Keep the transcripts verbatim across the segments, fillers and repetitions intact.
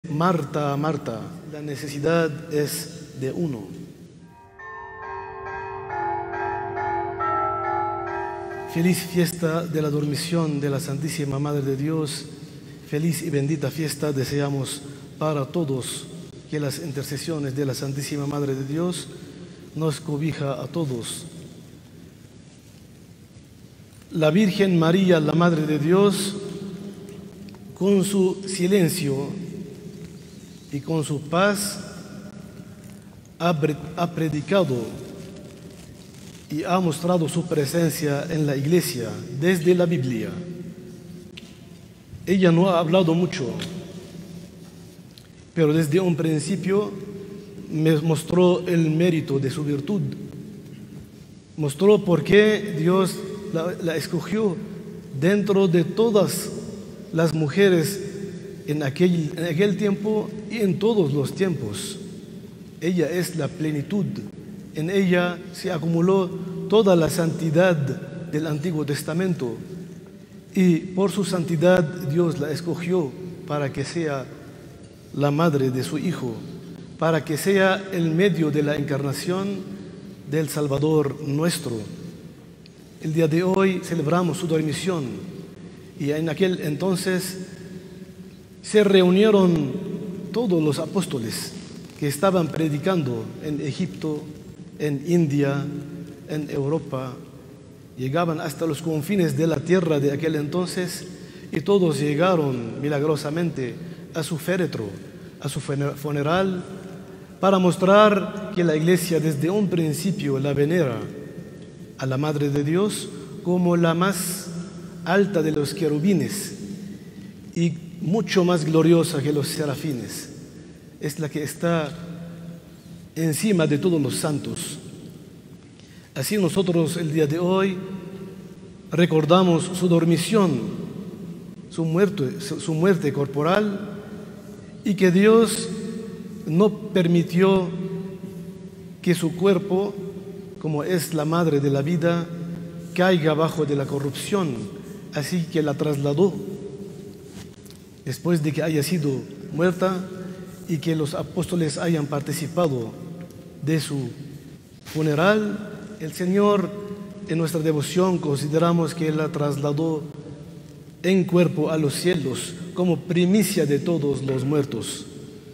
Marta, Marta, la necesidad es de uno. Feliz fiesta de la dormición de la Santísima Madre de Dios. Feliz y bendita fiesta deseamos para todos, que las intercesiones de la Santísima Madre de Dios nos cobija a todos. La Virgen María, la Madre de Dios, con su silencio y con su paz, ha predicado y ha mostrado su presencia en la Iglesia desde la Biblia. Ella no ha hablado mucho, pero desde un principio me mostró el mérito de su virtud. Mostró por qué Dios la, la escogió dentro de todas las mujeres en aquel, en aquel tiempo y en todos los tiempos. Ella es la plenitud. En ella se acumuló toda la santidad del Antiguo Testamento y por su santidad Dios la escogió para que sea la madre de su Hijo, para que sea el medio de la encarnación del Salvador nuestro. El día de hoy celebramos su dormición y en aquel entonces se reunieron todos los apóstoles que estaban predicando en Egipto, en India, en Europa. Llegaban hasta los confines de la tierra de aquel entonces y todos llegaron milagrosamente a su féretro, a su funeral, para mostrar que la Iglesia desde un principio la venera a la Madre de Dios como la más alta de los querubines y mucho más gloriosa que los serafines. Es la que está encima de todos los santos. Así nosotros el día de hoy recordamos su dormición, su muerte, su muerte corporal, y que Dios no permitió que su cuerpo, como es la madre de la vida, caiga bajo de la corrupción, así que la trasladó después de que haya sido muerta y que los apóstoles hayan participado de su funeral. El Señor, en nuestra devoción, consideramos que la trasladó en cuerpo a los cielos como primicia de todos los muertos.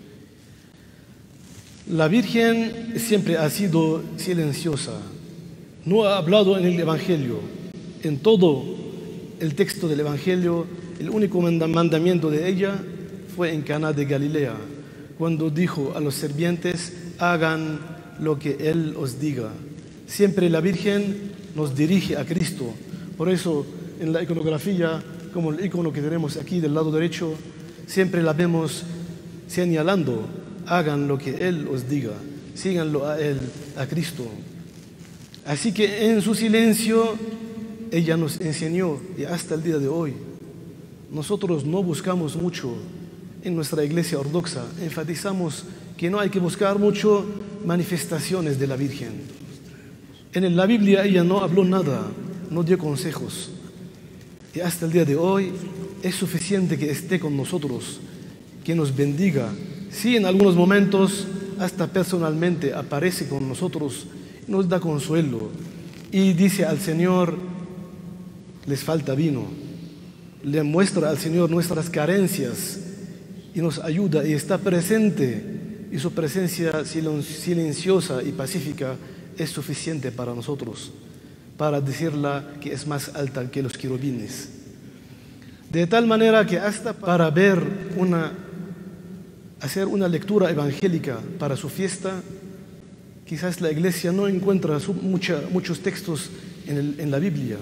La Virgen siempre ha sido silenciosa, no ha hablado en el Evangelio. En todo el texto del Evangelio, el único mandamiento de ella fue en Caná de Galilea, cuando dijo a los sirvientes: hagan lo que Él os diga. Siempre la Virgen nos dirige a Cristo. Por eso en la iconografía, como el icono que tenemos aquí del lado derecho, siempre la vemos señalando: hagan lo que Él os diga, síganlo a Él, a Cristo. Así que en su silencio ella nos enseñó, y hasta el día de hoy nosotros no buscamos mucho en nuestra iglesia ortodoxa, enfatizamos que no hay que buscar mucho manifestaciones de la Virgen. En la Biblia ella no habló nada, no dio consejos, y hasta el día de hoy es suficiente que esté con nosotros, que nos bendiga. Sí, en algunos momentos hasta personalmente aparece con nosotros, nos da consuelo y dice al Señor: les falta vino. Le muestra al Señor nuestras carencias y nos ayuda y está presente, y su presencia silenciosa y pacífica es suficiente para nosotros, para decirla que es más alta que los querubines. De tal manera que hasta para ver una, hacer una lectura evangélica para su fiesta, quizás la iglesia no encuentra su, mucha, muchos textos en, el, en la Biblia.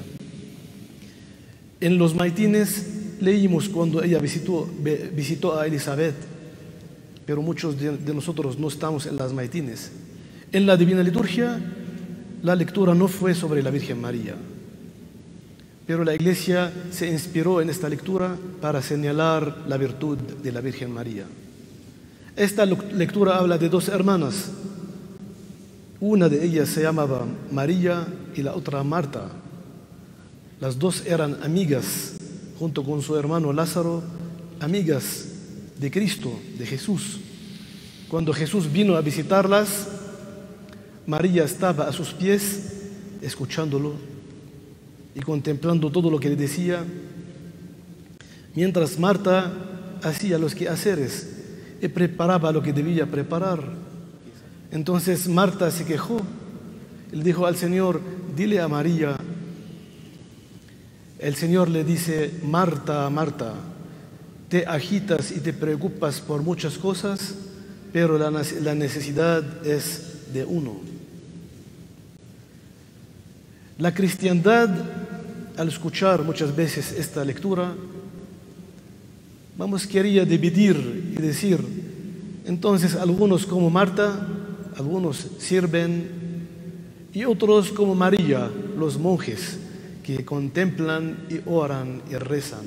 En los maitines leímos cuando ella visitó, visitó a Elizabeth, pero muchos de, de nosotros no estamos en las maitines. En la Divina Liturgia, la lectura no fue sobre la Virgen María, pero la Iglesia se inspiró en esta lectura para señalar la virtud de la Virgen María. Esta lectura habla de dos hermanas. Una de ellas se llamaba María y la otra Marta. Las dos eran amigas, junto con su hermano Lázaro, amigas de Cristo, de Jesús. Cuando Jesús vino a visitarlas, María estaba a sus pies, escuchándolo y contemplando todo lo que le decía, mientras Marta hacía los quehaceres y preparaba lo que debía preparar. Entonces Marta se quejó y le dijo al Señor: dile a María. El Señor le dice: Marta, Marta, te agitas y te preocupas por muchas cosas, pero la, la necesidad es de uno. La cristiandad, al escuchar muchas veces esta lectura, vamos, quería dividir y decir, entonces algunos como Marta, algunos sirven, y otros como María, los monjes, que contemplan y oran y rezan.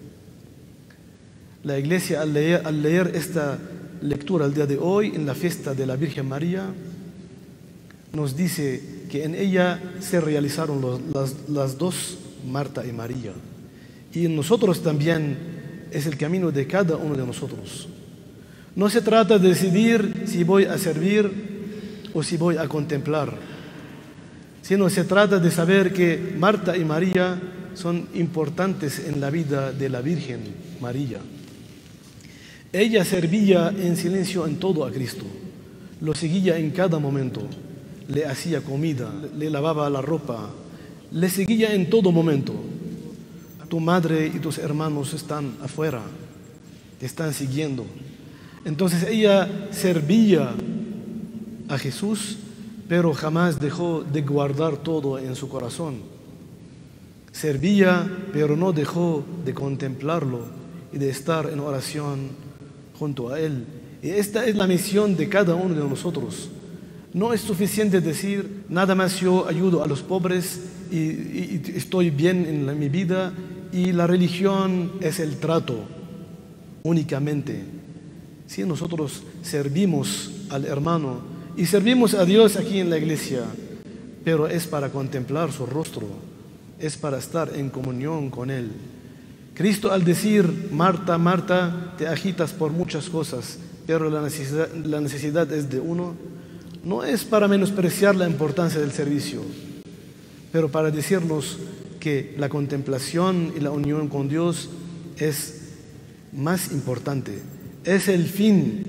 La Iglesia, al leer, al leer esta lectura el día de hoy, en la fiesta de la Virgen María, nos dice que en ella se realizaron los, las, las dos, Marta y María. Y en nosotros también es el camino de cada uno de nosotros. No se trata de decidir si voy a servir o si voy a contemplar, sino se trata de saber que Marta y María son importantes en la vida de la Virgen María. Ella servía en silencio en todo a Cristo, lo seguía en cada momento, le hacía comida, le lavaba la ropa, le seguía en todo momento. Tu madre y tus hermanos están afuera, te están siguiendo. Entonces ella servía a Jesús, pero jamás dejó de guardar todo en su corazón. Servía, pero no dejó de contemplarlo y de estar en oración junto a Él. Y esta es la misión de cada uno de nosotros. No es suficiente decir, nada más yo ayudo a los pobres y, y, y estoy bien en la, mi vida, y la religión es el trato únicamente. Si nosotros servimos al hermano y servimos a Dios aquí en la iglesia, pero es para contemplar su rostro, es para estar en comunión con Él. Cristo, al decir, Marta, Marta, te agitas por muchas cosas, pero la necesidad, la necesidad es de uno, no es para menospreciar la importancia del servicio, pero para decirnos que la contemplación y la unión con Dios es más importante, es el fin.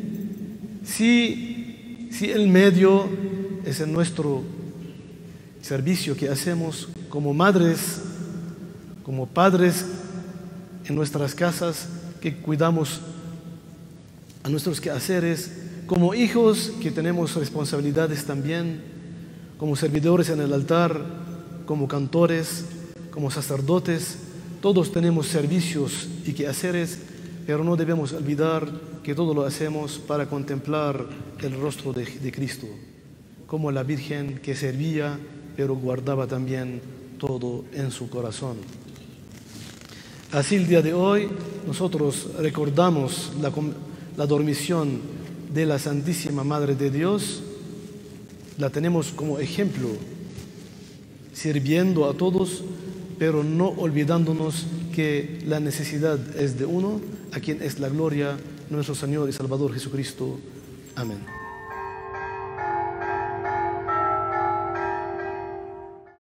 Si, si el medio es en nuestro servicio que hacemos como madres, como padres en nuestras casas, que cuidamos a nuestros quehaceres, como hijos que tenemos responsabilidades también, como servidores en el altar, como cantores, como sacerdotes, todos tenemos servicios y quehaceres, pero no debemos olvidar que todo lo hacemos para contemplar el rostro de, de Cristo, como la Virgen que servía, pero guardaba también todo en su corazón. Así el día de hoy nosotros recordamos la, la dormición de la Santísima Madre de Dios, la tenemos como ejemplo, sirviendo a todos, pero no olvidándonos que la necesidad es de uno, a quien es la gloria, nuestro Señor y Salvador Jesucristo. Amén.